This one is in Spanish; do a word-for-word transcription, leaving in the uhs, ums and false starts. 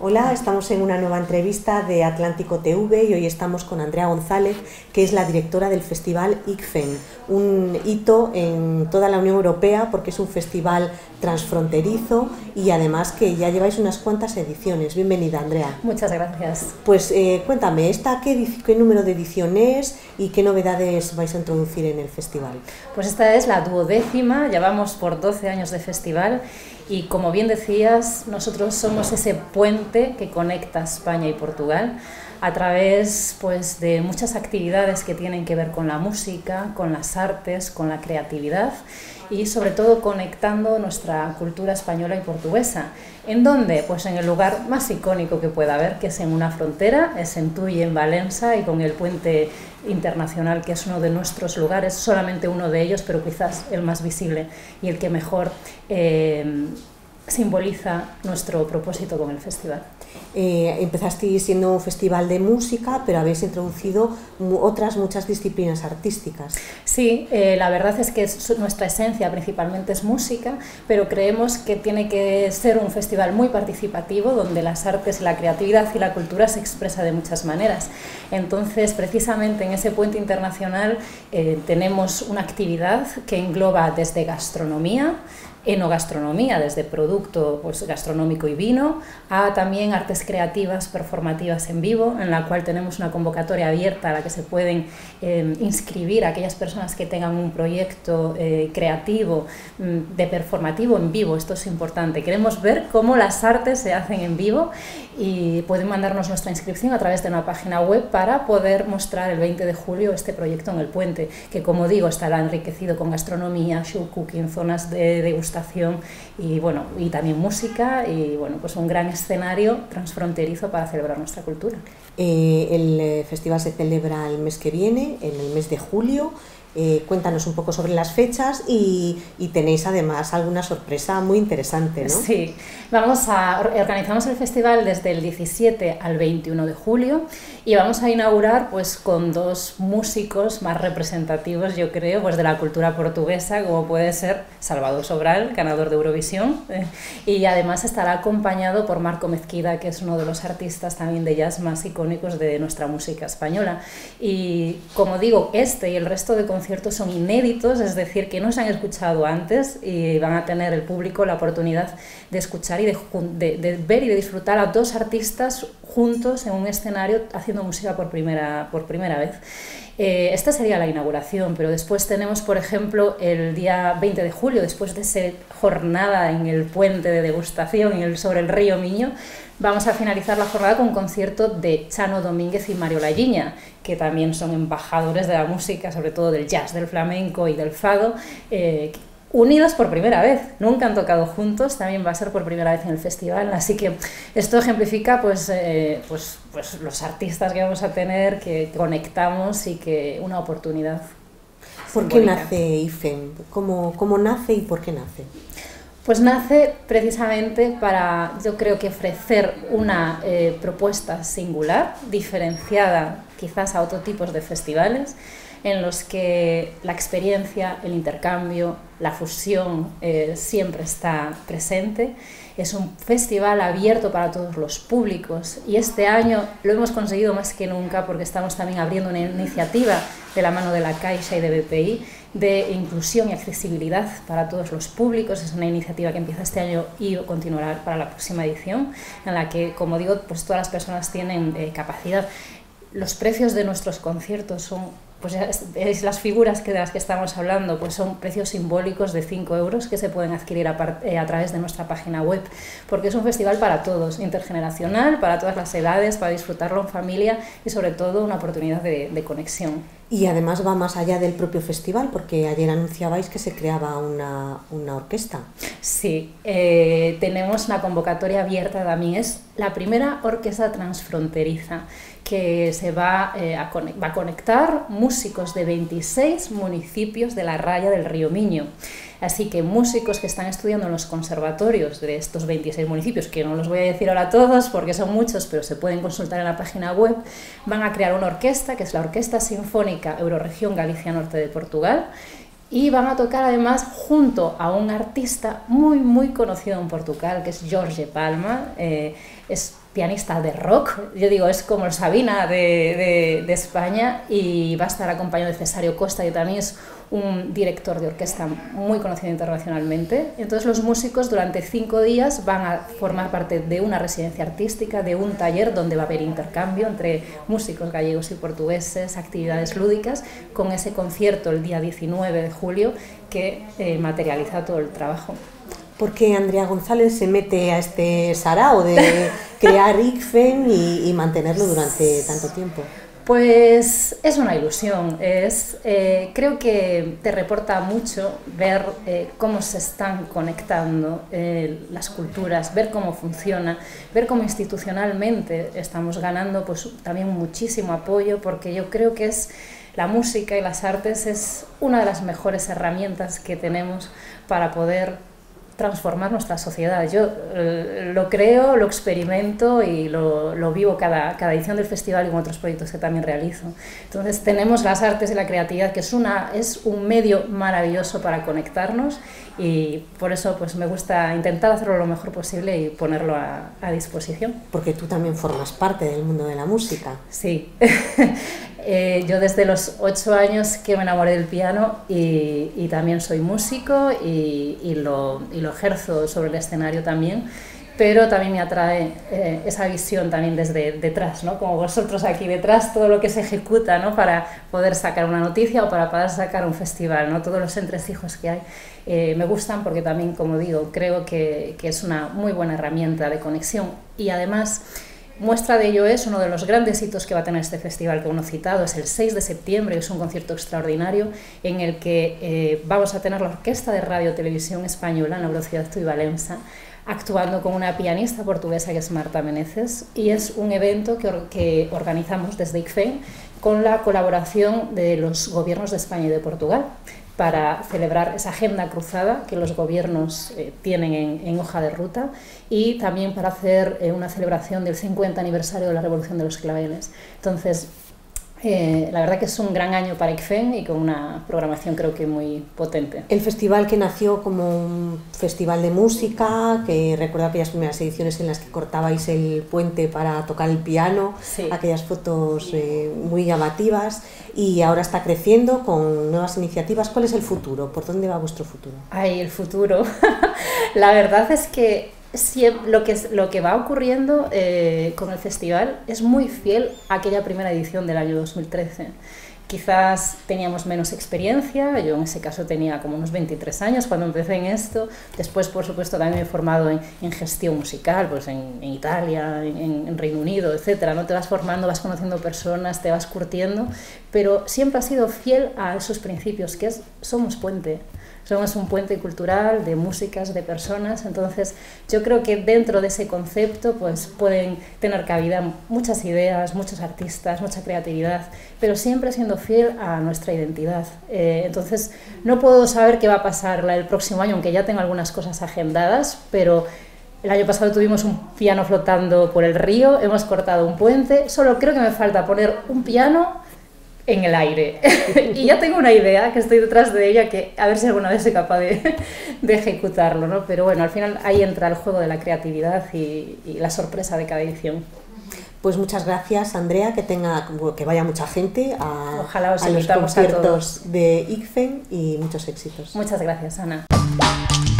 Hola, estamos en una nueva entrevista de Atlántico T V y hoy estamos con Andrea González, que es la directora del Festival I C F E M, un hito en toda la Unión Europea porque es un festival transfronterizo y además que ya lleváis unas cuantas ediciones. Bienvenida, Andrea. Muchas gracias. Pues eh, cuéntame, ¿esta qué, qué número de edición es y qué novedades vais a introducir en el festival? Pues esta es la duodécima, llevamos por doce años de festival y, como bien decías, nosotros somos ese puente que conecta España y Portugal a través pues, de muchas actividades que tienen que ver con la música, con las artes, con la creatividad y sobre todo conectando nuestra cultura española y portuguesa. ¿En dónde? Pues en el lugar más icónico que pueda haber, que es en una frontera, es en Tui, en Valencia, y con el puente internacional, que es uno de nuestros lugares, solamente uno de ellos, pero quizás el más visible y el que mejor eh, simboliza nuestro propósito con el festival. Eh, empezasteis siendo un festival de música, pero habéis introducido otras muchas disciplinas artísticas. Sí, eh, la verdad es que es, nuestra esencia principalmente es música, pero creemos que tiene que ser un festival muy participativo, donde las artes, la creatividad y la cultura se expresa de muchas maneras. Entonces, precisamente en ese puente internacional eh, tenemos una actividad que engloba desde gastronomía, enogastronomía, desde producto pues, gastronómico y vino, a también artes creativas performativas en vivo, en la cual tenemos una convocatoria abierta a la que se pueden eh, inscribir aquellas personas que tengan un proyecto eh, creativo de performativo en vivo. Esto es importante, queremos ver cómo las artes se hacen en vivo y pueden mandarnos nuestra inscripción a través de una página web para poder mostrar el veinte de julio este proyecto en el puente, que, como digo, estará enriquecido con gastronomía, show cooking, zonas de degustación y, bueno, y también música y bueno, pues un gran escenario transfronterizo para celebrar nuestra cultura. Eh, el festival se celebra el mes que viene, en el mes de julio. Eh, cuéntanos un poco sobre las fechas y, y tenéis además alguna sorpresa muy interesante, ¿no? Sí, vamos a, organizamos el festival desde el diecisiete al veintiuno de julio y vamos a inaugurar pues con dos músicos más representativos, yo creo, pues de la cultura portuguesa, como puede ser Salvador Sobral, ganador de Eurovisión, eh, y además estará acompañado por Marco Mezquida, que es uno de los artistas también de jazz más icónicos de nuestra música española. Y, como digo, este y el resto de conciertos son inéditos, es decir, que no se han escuchado antes y van a tener el público la oportunidad de escuchar y de, de, de ver y de disfrutar a dos artistas juntos en un escenario haciendo música por primera, por primera vez. Eh, esta sería la inauguración, pero después tenemos, por ejemplo, el día veinte de julio, después de esa jornada en el puente de degustación en el, sobre el río Miño, vamos a finalizar la jornada con un concierto de Chano Domínguez y Mario Lagiña, que también son embajadores de la música, sobre todo del jazz, del flamenco y del fado, eh, unidos por primera vez, nunca han tocado juntos, también va a ser por primera vez en el festival, así que esto ejemplifica pues, eh, pues, pues los artistas que vamos a tener, que conectamos y que una oportunidad. ¿Por qué nace I F E M? ¿Cómo, cómo nace y por qué nace? Pues nace precisamente para, yo creo que ofrecer una eh, propuesta singular, diferenciada quizás a otros tipos de festivales, en los que la experiencia, el intercambio, la fusión eh, siempre está presente. Es un festival abierto para todos los públicos y este año lo hemos conseguido más que nunca porque estamos también abriendo una iniciativa de la mano de la Caixa y de B P I de inclusión y accesibilidad para todos los públicos. Es una iniciativa que empieza este año y continuará para la próxima edición, en la que, como digo, pues todas las personas tienen eh, capacidad. Los precios de nuestros conciertos son, pues es, las figuras que de las que estamos hablando, pues son precios simbólicos de cinco euros que se pueden adquirir a, eh, a través de nuestra página web, porque es un festival para todos, intergeneracional, para todas las edades, para disfrutarlo en familia y sobre todo una oportunidad de, de conexión. Y además va más allá del propio festival, porque ayer anunciabais que se creaba una, una orquesta. Sí, eh, tenemos una convocatoria abierta también, es la primera orquesta transfronteriza que se va, eh, a, va a conectar músicos de veintiséis municipios de la raya del río Miño. Así que músicos que están estudiando en los conservatorios de estos veintiséis municipios, que no los voy a decir ahora todos porque son muchos, pero se pueden consultar en la página web, van a crear una orquesta, que es la Orquesta Sinfónica Euroregión Galicia Norte de Portugal, y van a tocar además junto a un artista muy muy conocido en Portugal, que es Jorge Palma. Eh, es pianista de rock, yo digo, es como el Sabina de, de, de España, y va a estar acompañado de Cesario Costa, que también es un director de orquesta muy conocido internacionalmente. Entonces los músicos durante cinco días van a formar parte de una residencia artística, de un taller donde va a haber intercambio entre músicos gallegos y portugueses, actividades lúdicas, con ese concierto el día diecinueve de julio que eh, materializa todo el trabajo. ¿Por qué Andrea González se mete a este sarao de crear I C F E N y, y mantenerlo durante tanto tiempo? Pues es una ilusión, es, eh, creo que te reporta mucho ver eh, cómo se están conectando eh, las culturas, ver cómo funciona, ver cómo institucionalmente estamos ganando pues, también muchísimo apoyo, porque yo creo que es la música y las artes es una de las mejores herramientas que tenemos para poder transformar nuestra sociedad. Yo eh, lo creo, lo experimento y lo, lo vivo cada, cada edición del festival y con otros proyectos que también realizo. Entonces tenemos las artes y la creatividad, que es, una, es un medio maravilloso para conectarnos, y por eso pues, me gusta intentar hacerlo lo mejor posible y ponerlo a, a disposición. Porque tú también formas parte del mundo de la música. Sí. Eh, yo desde los ocho años que me enamoré del piano, y, y también soy músico y, y, lo, y lo ejerzo sobre el escenario también, pero también me atrae eh, esa visión también desde detrás, ¿no? Como vosotros aquí detrás, todo lo que se ejecuta, ¿no? Para poder sacar una noticia o para poder sacar un festival, ¿no? Todos los entresijos que hay eh, me gustan, porque también, como digo, creo que, que es una muy buena herramienta de conexión, y además muestra de ello es uno de los grandes hitos que va a tener este festival que uno ha citado, es el seis de septiembre, es un concierto extraordinario en el que eh, vamos a tener la Orquesta de Radio Televisión Española, en la Velocidad Tuy Valença, actuando con una pianista portuguesa que es Marta Meneces, y es un evento que, or que organizamos desde I C F E N con la colaboración de los gobiernos de España y de Portugal, para celebrar esa agenda cruzada que los gobiernos eh, tienen en, en hoja de ruta, y también para hacer eh, una celebración del cincuenta aniversario de la Revolución de los Claveles. Entonces, eh, la verdad que es un gran año para I C F E N y con una programación creo que muy potente. El festival, que nació como un festival de música, que recuerdo aquellas primeras ediciones en las que cortabais el puente para tocar el piano, sí, aquellas fotos eh, muy llamativas, y ahora está creciendo con nuevas iniciativas. ¿Cuál es el futuro? ¿Por dónde va vuestro futuro? Ay, el futuro. La verdad es que siempre, lo, que, lo que va ocurriendo eh, con el festival es muy fiel a aquella primera edición del año dos mil trece. Quizás teníamos menos experiencia, yo en ese caso tenía como unos veintitrés años cuando empecé en esto. Después, por supuesto, también me he formado en, en gestión musical, pues en, en Italia, en, en Reino Unido, etcétera, ¿no? Te vas formando, vas conociendo personas, te vas curtiendo, pero siempre ha sido fiel a esos principios, que es, somos puente. Somos un puente cultural de músicas, de personas. Entonces yo creo que dentro de ese concepto pues pueden tener cabida muchas ideas, muchos artistas, mucha creatividad, pero siempre siendo fiel a nuestra identidad. Eh, entonces no puedo saber qué va a pasar el próximo año, aunque ya tengo algunas cosas agendadas, pero el año pasado tuvimos un piano flotando por el río, hemos cortado un puente, solo creo que me falta poner un piano en el aire y ya tengo una idea que estoy detrás de ella, que a ver si alguna vez soy capaz de, de ejecutarlo, ¿no? Pero bueno, al final ahí entra el juego de la creatividad y, y la sorpresa de cada edición. Pues muchas gracias, Andrea, que tenga que vaya mucha gente a, Ojalá os a los invitamos conciertos a todos de I C F E N, y muchos éxitos. Muchas gracias, Ana.